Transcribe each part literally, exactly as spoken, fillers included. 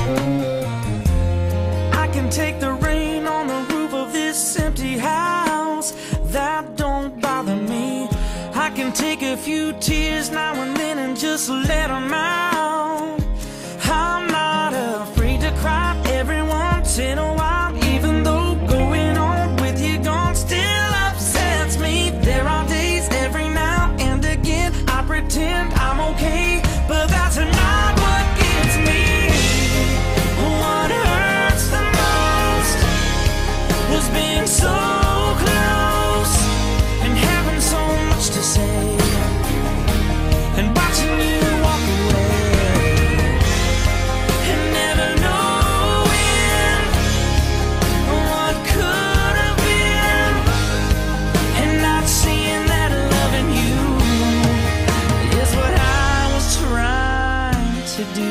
I can take the rain on the roof of this empty house, that don't bother me. I can take a few tears now and then and just let them out. I'm not afraid to cry every once in a while, even though going on with you gone still upsets me. There are days every now and again I pretend I'm okay, but that's not what gets me. What hurts the most was being so close and having so much to say, and watching you walk away, and never knowing what could have been, and not seeing that loving you is what I was trying to do.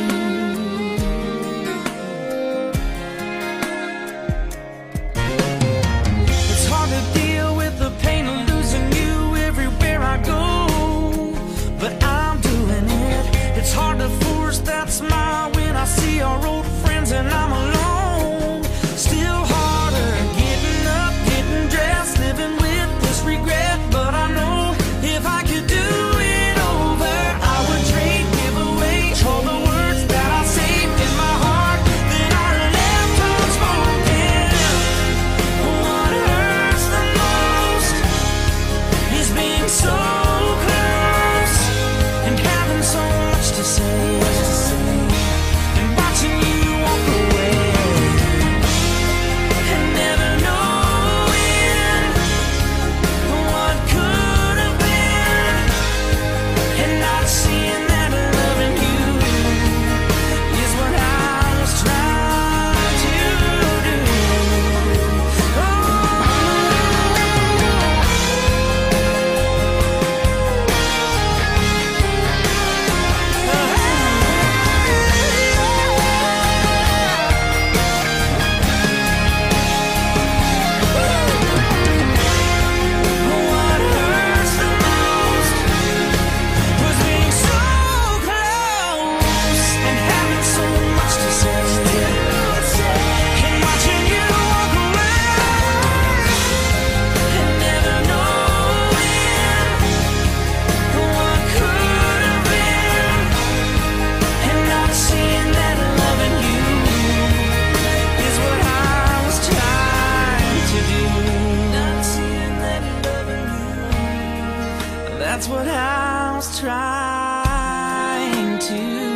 It's hard to deal with the pain of losing you everywhere I go, but I'm doing it. It's hard to force that smile when I see our old friends and I'm alone. Still harder getting up, getting dressed, living with this regret. But I know if I could do it over, I would trade, give away all the words that I saved in my heart that I left unspoken. What hurts the most is being so close and having so much to say, and watching you walk away, and never knowing what could have been, and not seeing that loving you is what I was trying to do. What hurts the most was being so close and having so much to say, and watching you walk away, and never knowing what could have been, and not seeing that loving you is what I was trying to do. Not seeing that loving you, that's what I was trying to do.